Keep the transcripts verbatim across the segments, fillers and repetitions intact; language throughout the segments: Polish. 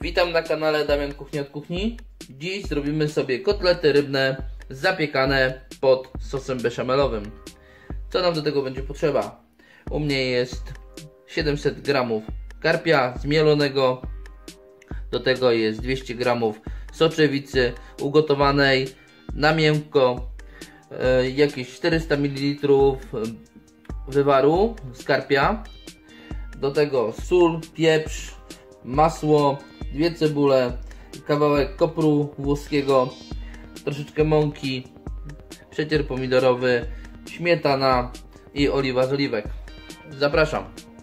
Witam na kanale Damian Kuchnia od Kuchni. Dziś zrobimy sobie kotlety rybne zapiekane pod sosem beszamelowym. Co nam do tego będzie potrzeba? U mnie jest siedemset gramów karpia zmielonego. Do tego jest dwieście gramów soczewicy ugotowanej na miękko. Yy, jakieś czterysta mililitrów wywaru z karpia. Do tego sól, pieprz, masło, dwie cebule, kawałek kopru włoskiego, troszeczkę mąki, przecier pomidorowy, śmietana i oliwa z oliwek. Zapraszam.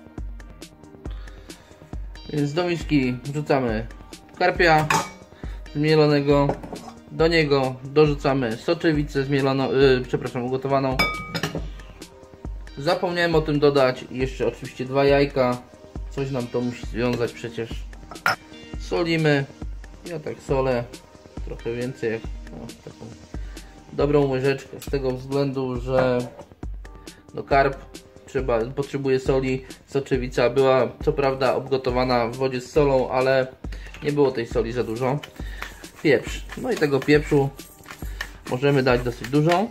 Więc do miski wrzucamy karpia zmielonego, do niego dorzucamy soczewicę zmieloną, yy, przepraszam, ugotowaną. Zapomniałem o tym dodać, jeszcze oczywiście dwa jajka, coś nam to musi związać przecież. Solimy, ja tak solę trochę więcej, jak no, taką dobrą łyżeczkę, z tego względu, że no karp trzeba, potrzebuje soli. Soczewica była co prawda obgotowana w wodzie z solą, ale nie było tej soli za dużo. Pieprz, no i tego pieprzu możemy dać dosyć dużo.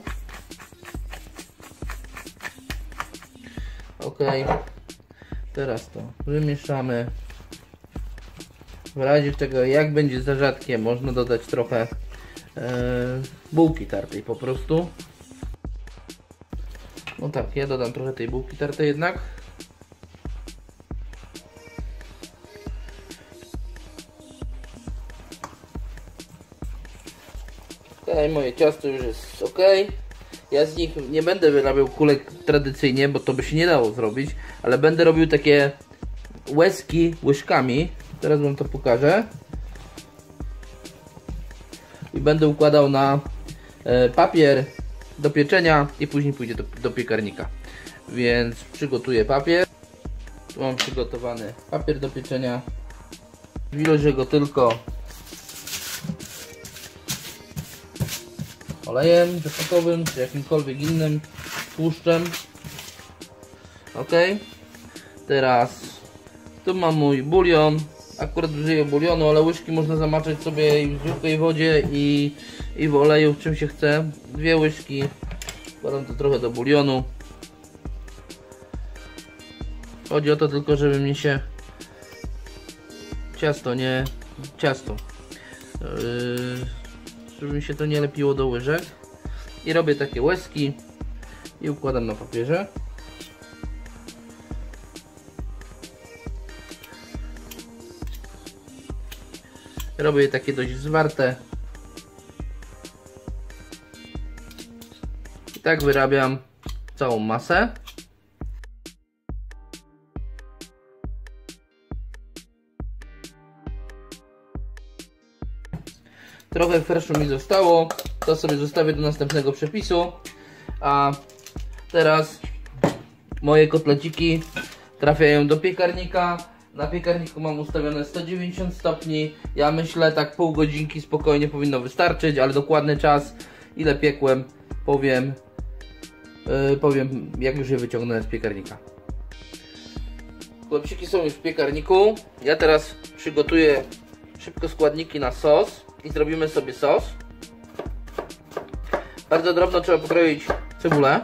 Ok, teraz to wymieszamy. W razie czego, jak będzie za rzadkie, można dodać trochę e, bułki tartej po prostu. No tak, ja dodam trochę tej bułki tartej jednak. Ok, moje ciasto już jest ok. Ja z nich nie będę wyrabiał kulek tradycyjnie, bo to by się nie dało zrobić, ale będę robił takie łezki łyżkami. Teraz wam to pokażę. I będę układał na e, papier do pieczenia i później pójdzie do, do piekarnika. Więc przygotuję papier. Tu mam przygotowany papier do pieczenia. Wilożę go tylko olejem rzepakowym, czy jakimkolwiek innym tłuszczem. Ok. Teraz tu mam mój bulion. Akurat użyję bulionu, ale łyżki można zamaczać sobie i w zwykłej wodzie i, i w oleju, w czym się chce. Dwie łyżki. Wkładam to trochę do bulionu. Chodzi o to tylko, żeby mi się ciasto nie... ciasto yy, żeby mi się to nie lepiło do łyżek. I robię takie łezki i układam na papierze. Robię je takie dość zwarte. I tak wyrabiam całą masę. Trochę ferszu mi zostało. To sobie zostawię do następnego przepisu. A teraz moje kotleciki trafiają do piekarnika. Na piekarniku mam ustawione sto dziewięćdziesiąt stopni. Ja myślę, tak pół godzinki spokojnie powinno wystarczyć, ale dokładny czas, ile piekłem, powiem, yy, powiem jak już je wyciągnę z piekarnika. Kotleciki są już w piekarniku. Ja teraz przygotuję szybko składniki na sos i zrobimy sobie sos. Bardzo drobno trzeba pokroić cebulę.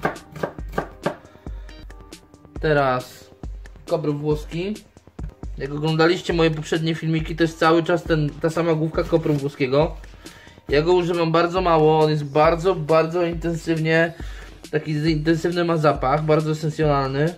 Teraz kopr włoski. Jak oglądaliście moje poprzednie filmiki, to jest cały czas ten, ta sama główka kopru włoskiego. Ja go używam bardzo mało, on jest bardzo, bardzo intensywnie, taki intensywny ma zapach, bardzo esencjonalny.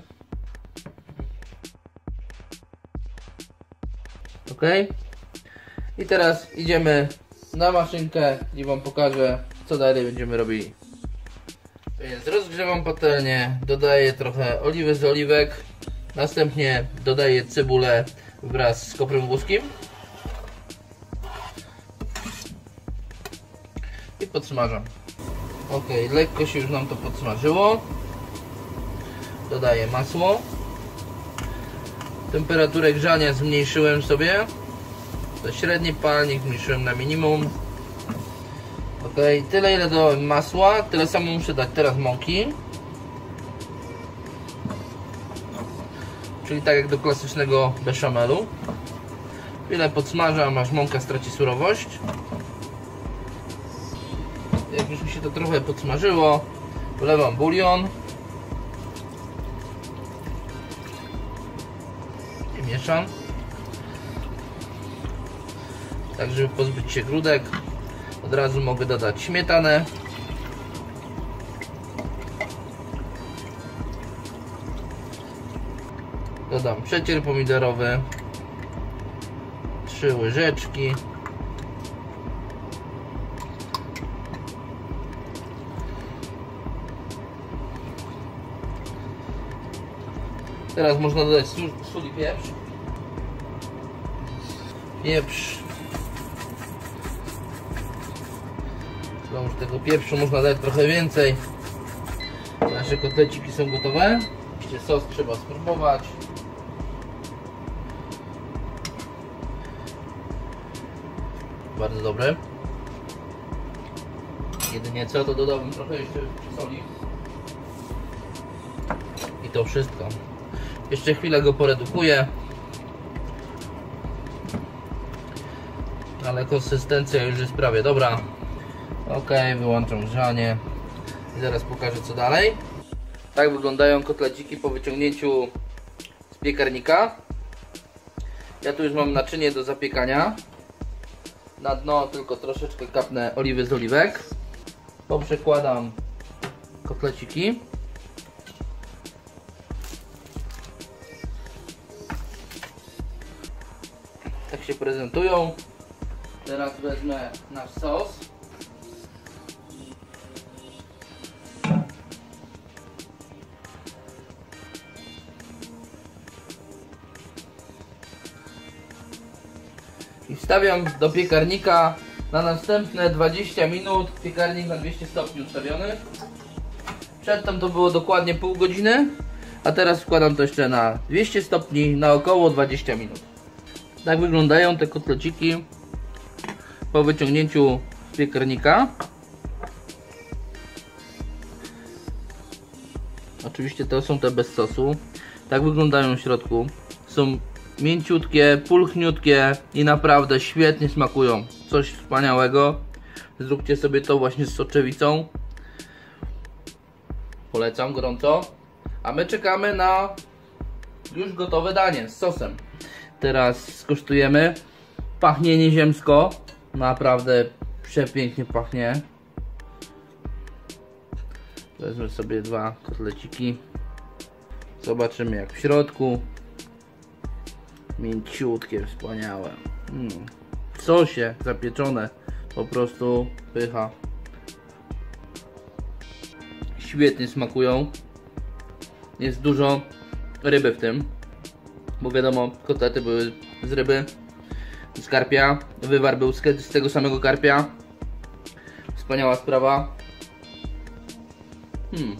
Ok. I teraz idziemy na maszynkę i wam pokażę, co dalej będziemy robili. Więc rozgrzewam patelnię, dodaję trochę oliwy z oliwek. Następnie dodaję cebulę wraz z koprem włoskim i podsmażam. Ok, lekko się już nam to podsmażyło. Dodaję masło. Temperaturę grzania zmniejszyłem sobie. To średni palnik zmniejszyłem na minimum. Ok, tyle ile dodałem masła, tyle samo muszę dać teraz mąki. Czyli tak jak do klasycznego beszamelu. Chwilę podsmażam, aż mąka straci surowość. Jak już mi się to trochę podsmażyło, wlewam bulion i mieszam, tak żeby pozbyć się grudek. Od razu mogę dodać śmietanę. Dodam przecier pomidorowy, trzy łyżeczki. Teraz można dodać sól, sól i pieprz. Pieprz. Znowu tego pieprzu można dać trochę więcej. Nasze kotleciki są gotowe. Oczywiście sos trzeba spróbować. Bardzo dobre. Jedynie co, to dodałbym trochę jeszcze soli. I to wszystko. Jeszcze chwilę go poredukuję. Ale konsystencja już jest prawie dobra. Ok, wyłączam grzanie. I zaraz pokażę co dalej. Tak wyglądają kotleciki po wyciągnięciu z piekarnika. Ja tu już mam naczynie do zapiekania. Na dno tylko troszeczkę kapnę oliwy z oliwek. Poprzekładam kotleciki. Tak się prezentują. Teraz wezmę nasz sos. I wstawiam do piekarnika na następne dwadzieścia minut. Piekarnik na dwieście stopni ustawiony. Przedtem to było dokładnie pół godziny, a teraz wkładam to jeszcze na dwieście stopni na około dwadzieścia minut. Tak wyglądają te kotleciki po wyciągnięciu z piekarnika. Oczywiście to są te bez sosu. Tak wyglądają w środku. Są mięciutkie, pulchniutkie i naprawdę świetnie smakują. Coś wspaniałego. Zróbcie sobie to właśnie z soczewicą. Polecam gorąco. A my czekamy na już gotowe danie z sosem. Teraz skosztujemy. Pachnie nieziemsko. Naprawdę przepięknie pachnie. Wezmę sobie dwa kotleciki. Zobaczymy jak w środku. Mięciutkie, wspaniałe. Mm. W sosie zapieczone. Po prostu pycha. Świetnie smakują. Jest dużo ryby w tym. Bo wiadomo, kotlety były z ryby. Z karpia. Wywar był z tego samego karpia. Wspaniała sprawa. Hmm.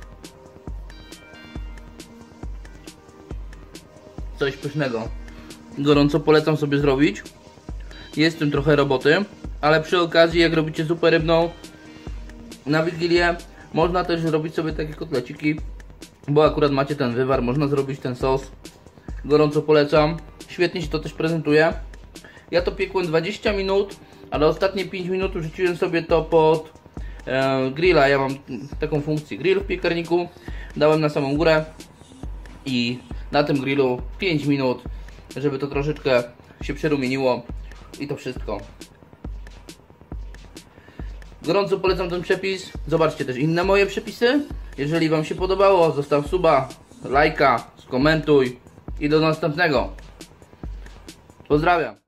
Coś pysznego. Gorąco polecam sobie zrobić. Jest w tym trochę roboty, ale przy okazji jak robicie zupę rybną na Wigilię, można też zrobić sobie takie kotleciki, bo akurat macie ten wywar, można zrobić ten sos. Gorąco polecam. Świetnie się to też prezentuje. Ja to piekłem dwadzieścia minut, ale ostatnie pięć minut wrzuciłem sobie to pod e, grilla. Ja mam taką funkcję grill w piekarniku. Dałem na samą górę i na tym grillu pięć minut, żeby to troszeczkę się przerumieniło i to wszystko. Gorąco polecam ten przepis. Zobaczcie też inne moje przepisy. Jeżeli wam się podobało, zostaw suba, lajka, skomentuj i do następnego. Pozdrawiam.